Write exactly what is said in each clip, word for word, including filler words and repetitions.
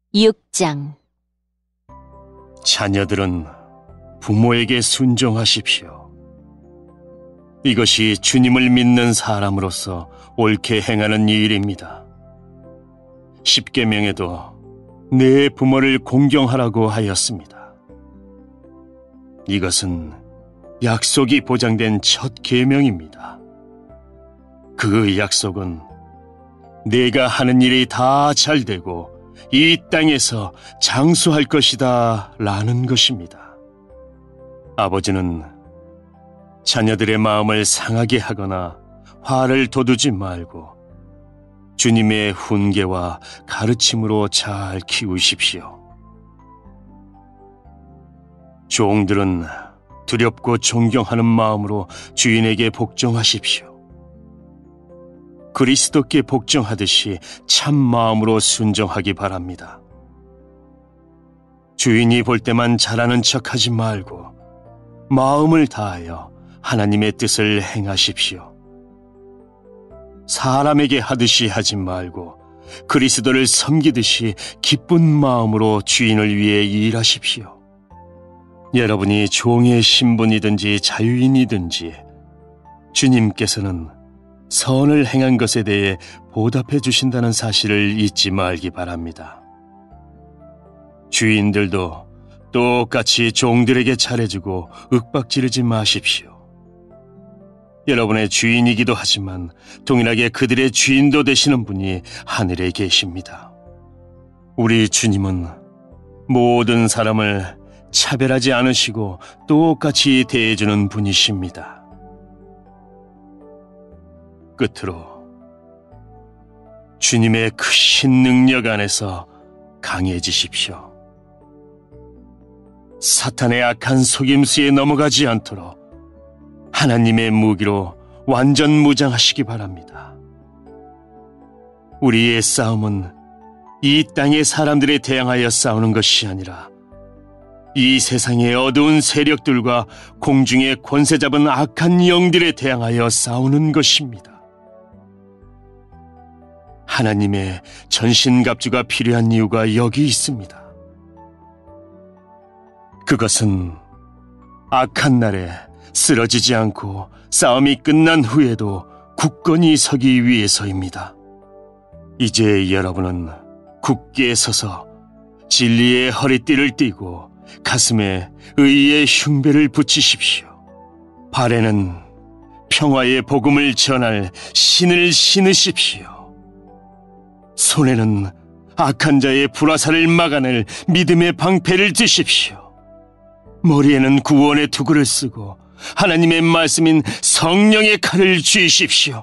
육 장. 자녀들은 부모에게 순종하십시오. 이것이 주님을 믿는 사람으로서 옳게 행하는 일입니다. 십계명에도 내 부모를 공경하라고 하였습니다. 이것은 약속이 보장된 첫 계명입니다. 그 약속은 내가 하는 일이 다 잘되고 이 땅에서 장수할 것이다 라는 것입니다. 아버지는 자녀들의 마음을 상하게 하거나 화를 돋우지 말고 주님의 훈계와 가르침으로 잘 키우십시오. 종들은 두렵고 존경하는 마음으로 주인에게 복종하십시오. 그리스도께 복종하듯이 참 마음으로 순종하기 바랍니다. 주인이 볼 때만 잘하는 척하지 말고 마음을 다하여 하나님의 뜻을 행하십시오. 사람에게 하듯이 하지 말고 그리스도를 섬기듯이 기쁜 마음으로 주인을 위해 일하십시오. 여러분이 종의 신분이든지 자유인이든지 주님께서는 선을 행한 것에 대해 보답해 주신다는 사실을 잊지 말기 바랍니다. 주인들도 똑같이 종들에게 잘해주고 윽박지르지 마십시오. 여러분의 주인이기도 하지만 동일하게 그들의 주인도 되시는 분이 하늘에 계십니다. 우리 주님은 모든 사람을 차별하지 않으시고 똑같이 대해주는 분이십니다. 끝으로 주님의 크신 능력 안에서 강해지십시오. 사탄의 악한 속임수에 넘어가지 않도록 하나님의 무기로 완전 무장하시기 바랍니다. 우리의 싸움은 이 땅의 사람들에 대항하여 싸우는 것이 아니라 이 세상의 어두운 세력들과 공중의 권세 잡은 악한 영들에 대항하여 싸우는 것입니다. 하나님의 전신갑주가 필요한 이유가 여기 있습니다. 그것은 악한 날에 쓰러지지 않고 싸움이 끝난 후에도 굳건히 서기 위해서입니다. 이제 여러분은 굳게 서서 진리의 허리띠를 띠고 가슴에 의의 흉배를 붙이십시오. 발에는 평화의 복음을 전할 신을 신으십시오. 손에는 악한 자의 불화살을 막아낼 믿음의 방패를 드십시오. 머리에는 구원의 투구를 쓰고 하나님의 말씀인 성령의 칼을 쥐십시오.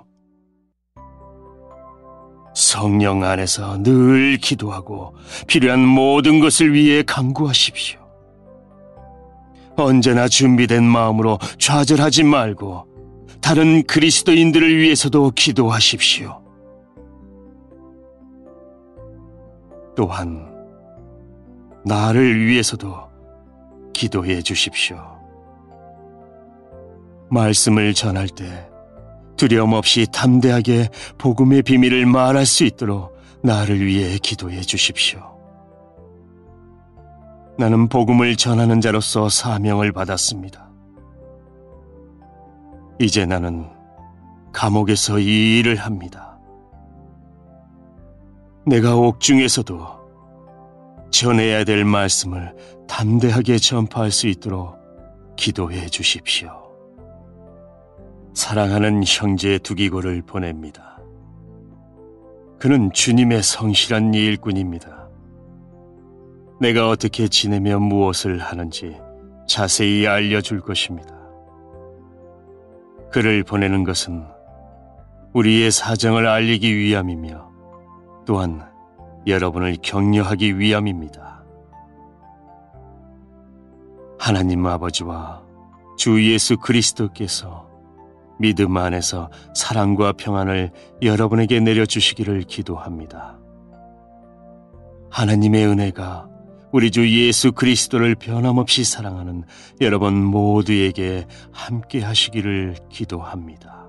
성령 안에서 늘 기도하고 필요한 모든 것을 위해 간구하십시오. 언제나 준비된 마음으로 좌절하지 말고 다른 그리스도인들을 위해서도 기도하십시오. 또한 나를 위해서도 기도해 주십시오. 말씀을 전할 때 두려움 없이 담대하게 복음의 비밀을 말할 수 있도록 나를 위해 기도해 주십시오. 나는 복음을 전하는 자로서 사명을 받았습니다. 이제 나는 감옥에서 이 일을 합니다. 내가 옥중에서도 전해야 될 말씀을 담대하게 전파할 수 있도록 기도해 주십시오. 사랑하는 형제 두기고를 보냅니다. 그는 주님의 성실한 일꾼입니다. 내가 어떻게 지내며 무엇을 하는지 자세히 알려줄 것입니다. 그를 보내는 것은 우리의 사정을 알리기 위함이며 또한 여러분을 격려하기 위함입니다. 하나님 아버지와 주 예수 그리스도께서 믿음 안에서 사랑과 평안을 여러분에게 내려주시기를 기도합니다. 하나님의 은혜가 우리 주 예수 그리스도를 변함없이 사랑하는 여러분 모두에게 함께 하시기를 기도합니다.